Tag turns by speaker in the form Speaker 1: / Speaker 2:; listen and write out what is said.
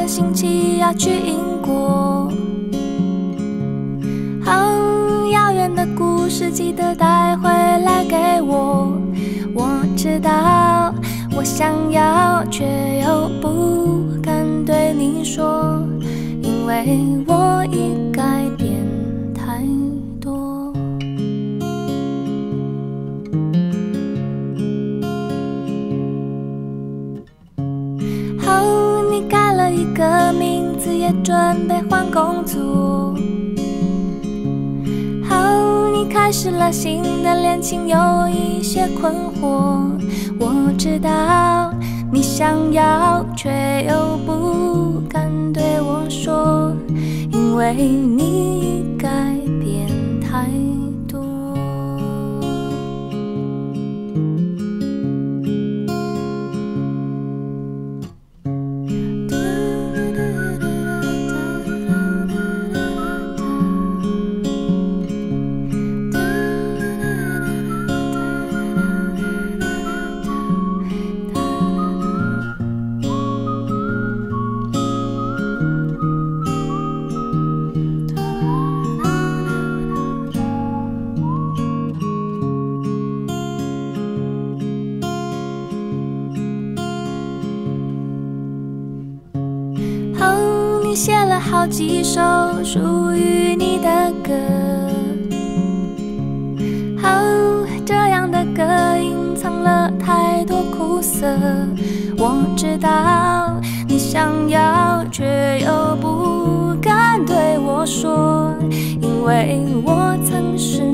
Speaker 1: 个星期要去英国。好遥远的故事，记得带回来给我。我知道我想要，却又不敢对你说，因为我已改变太多。好，你改了一个名字，也准备换工作。好，你开始了新的恋情，有一些困惑。我知道你想要，却又不敢对我说，因为你改变太多。你写了好几首属于你的歌，好，这样的歌隐藏了太多苦涩。我知道你想要，却又不敢对我说，因为我曾是